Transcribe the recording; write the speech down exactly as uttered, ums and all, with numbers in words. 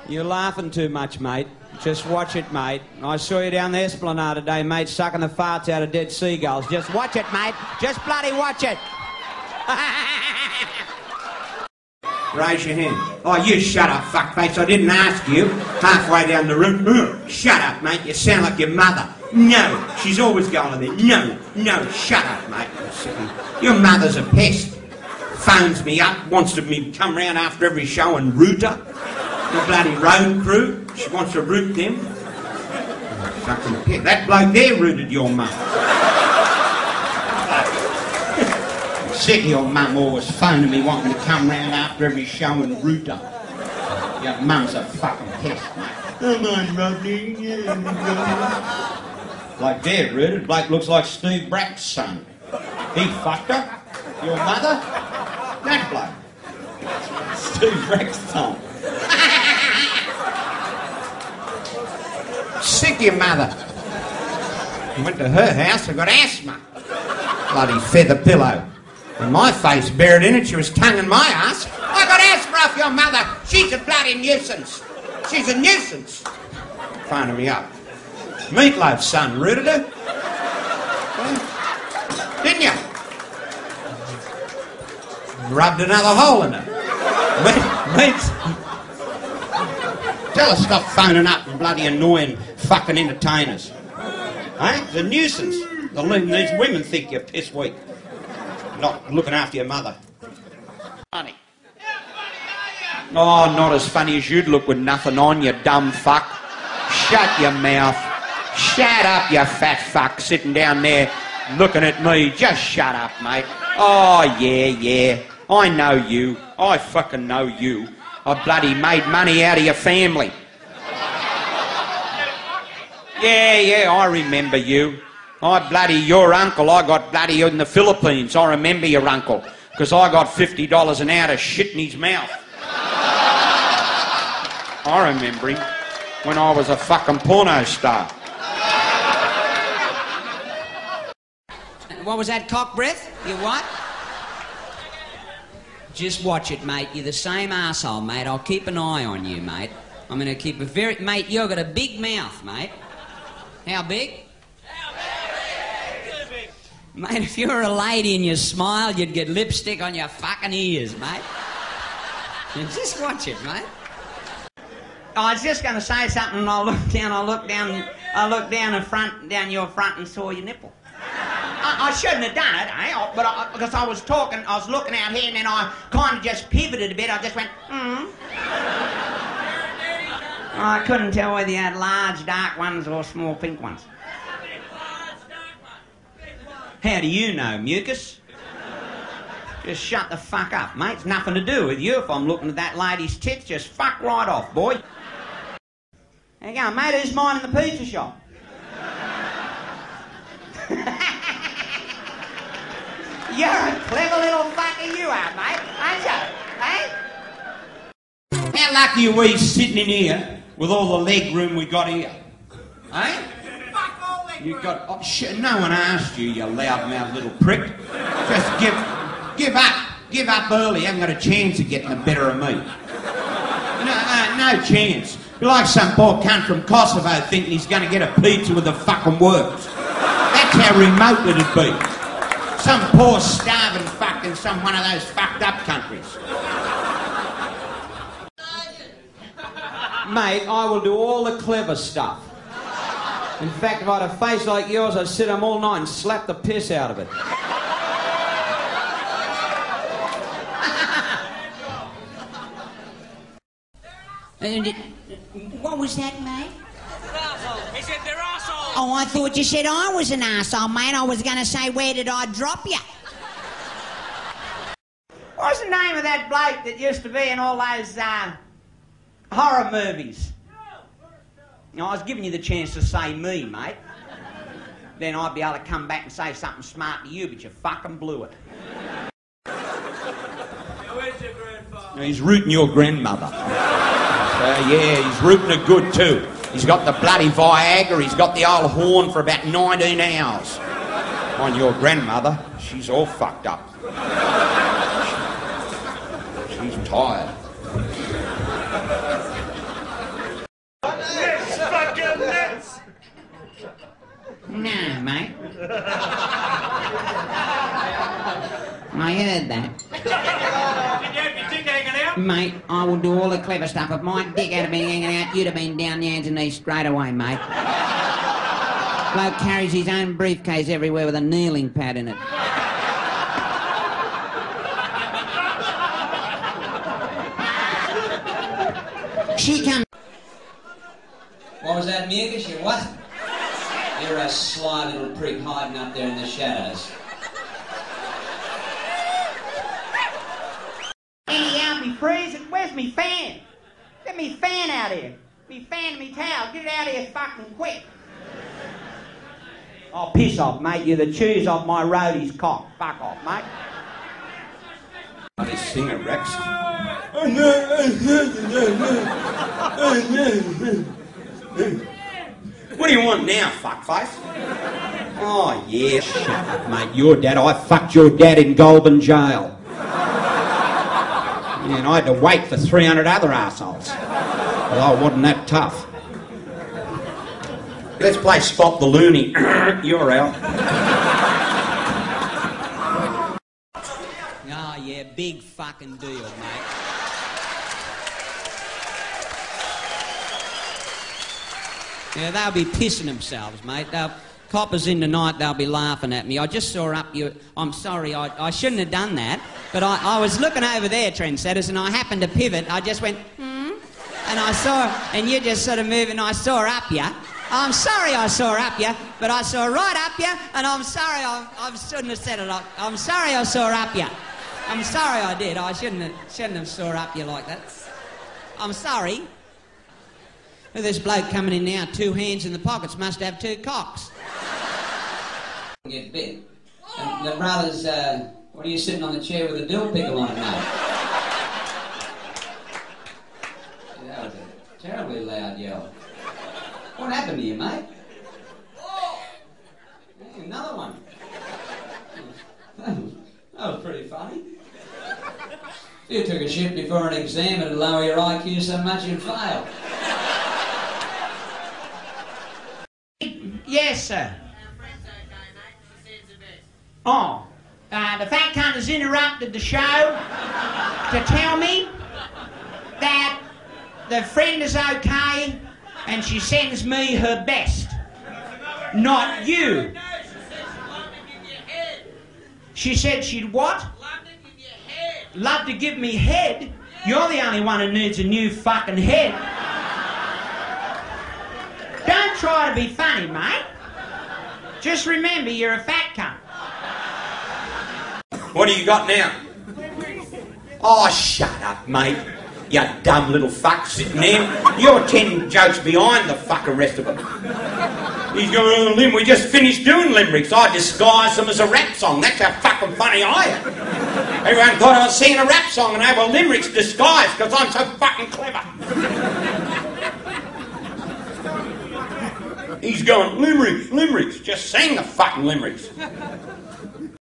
You're laughing too much, mate. Just watch it, mate. I saw you down the Esplanade today, mate, sucking the farts out of dead seagulls. Just watch it, mate. Just bloody watch it. Raise your hand. Oh, you shut up, fuckface. I didn't ask you. Halfway down the room. Shut up, mate. You sound like your mother. No. She's always going there. No. No. Shut up, mate. Your mother's a pest. Phones me up, wants to me come round after every show and root her. The bloody road crew. She wants to root them. Oh, fucking pet. That bloke there rooted your mum. Sick of your mum always phoning me wanting to come round after every show and root her. Your mum's a fucking pest, mate. Come on, Rodney. Like they're rooted. Bloke looks like Steve Brack's son. He fucked her. Your mother? That bloke. Steve Brack's son. Sick of your mother. I went to her house, I got asthma. Bloody feather pillow. When my face buried in it, she was tonguing my ass. I got asthma off your mother. She's a bloody nuisance. She's a nuisance. Phoning me up. Meatloaf's son rooted her. Yeah. Didn't you? Rubbed another hole in her. Meat. Tell her stop phoning up and bloody annoying fucking entertainers. Eh? It's a nuisance. These women think you're piss weak. Not looking after your mother. Funny. Oh, not as funny as you'd look with nothing on, you dumb fuck. Shut your mouth. Shut up, you fat fuck, sitting down there looking at me. Just shut up, mate. Oh, yeah, yeah. I know you. I fucking know you. I bloody made money out of your family. Yeah, yeah, I remember you. I bloody, your uncle, I got bloody in the Philippines. I remember your uncle. Because I got fifty dollars an hour to shit in his mouth. I remember him when I was a fucking porno star. What was that, cock breath? You what? Just watch it, mate. You're the same arsehole, mate. I'll keep an eye on you, mate. I'm going to keep a very... Mate, you've got a big mouth, mate. How big? How big? Mate, if you were a lady and you smiled, you'd get lipstick on your fucking ears, mate. Just watch it, mate. I was just going to say something and I looked down, I looked down, I looked down in front, down your front and saw your nipple. I, I shouldn't have done it, eh? But I, because I was talking, I was looking out here and then I kind of just pivoted a bit. I just went, hmm. I couldn't tell whether you had large dark ones or small pink ones. How do you know, mucus? Just shut the fuck up, mate. It's nothing to do with you. If I'm looking at that lady's tits, just fuck right off, boy. There you go, mate. Who's minding the pizza shop? You're a clever little fucker you are, mate, aren't you? Eh? How lucky are we sitting in here with all the leg room we got here? Eh? Fuck all leg room. You got... Oh, shit, no one asked you, you loud-mouthed little prick. Just give... Give up. Give up early. You haven't got a chance of getting the better of me. No, uh, no chance. You're like some poor cunt from Kosovo thinking he's going to get a pizza with the fucking works. That's how remote it'd be. Some poor starving fuck in some one of those fucked up countries. Mate, I will do all the clever stuff. In fact, if I had a face like yours, I'd sit home all night and slap the piss out of it. What was that, mate? He said they're assholes. Oh, I thought you said I was an arsehole, mate. I was going to say, where did I drop you? What's the name of that bloke that used to be in all those uh, horror movies? No, I was giving you the chance to say me, mate. Then I'd be able to come back and say something smart to you, but you fucking blew it. Where's your grandfather? No, he's rooting your grandmother. Uh, yeah, he's rooting her good too. He's got the bloody Viagra, he's got the old horn for about nineteen hours. On your grandmother, she's all fucked up. She's tired. mate, I will do all the clever stuff. If my dick had been hanging out, you'd have been down the hands and knees straight away, mate. Bloke carries his own briefcase everywhere with a kneeling pad in it. She comes... What was that, Mucus? You what? You're a sly little prick hiding up there in the shadows. Andy, I'll be freezing. Where's me fan? Get me fan out here. Me fan and me towel. Get it out of here fucking quick. Oh, piss off, mate. You're the cheese off my roadie's cock. Fuck off, mate. Bloody singer, Rex. What do you want now, fuckface? Oh, yeah. Shut up, mate. Your dad, I fucked your dad in Goulburn jail. Yeah, and I had to wait for three hundred other arseholes. Well, I wasn't that tough. Let's play Spot the Loony. You're out. Oh, yeah, big fucking deal, mate. Yeah, they'll be pissing themselves, mate. They'll, coppers in tonight, they'll be laughing at me. I just saw up you... I'm sorry, I, I shouldn't have done that. But I, I was looking over there, trendsetters, and I happened to pivot. I just went, hmm? And I saw... And you just sort of moving, I saw up you. I'm sorry I saw up you, but I saw right up you, and I'm sorry I, I shouldn't have said it. I, I'm sorry I saw up you. I'm sorry I did. I shouldn't have, shouldn't have saw up you like that. I'm sorry. Look at this bloke coming in now, two hands in the pockets, must have two cocks. Get bit. And the brothers, uh, what are you sitting on the chair with a dill pickle on it now? That was a terribly loud yell. What happened to you, mate? Hey, another one. That was, that was pretty funny. If you took a shit before an exam, it'd lower your I Q so much you'd fail. Yes, sir. Oh, uh, the fat cunt has interrupted the show to tell me that the friend is okay and she sends me her best. Not you. She said she'd what? Love to give me head? You're the only one who needs a new fucking head. Don't try to be funny, mate. Just remember you're a fat cunt. What do you got now? Oh, shut up, mate. You dumb little fuck sitting there. You're ten jokes behind the fucking rest of them. He's going on a limb. We just finished doing limericks. I disguised them as a rap song. That's how fucking funny I am. Everyone thought I was singing a rap song and they were limericks disguised because I'm so fucking clever. He's going, limericks, limericks. Just sing the fucking limericks.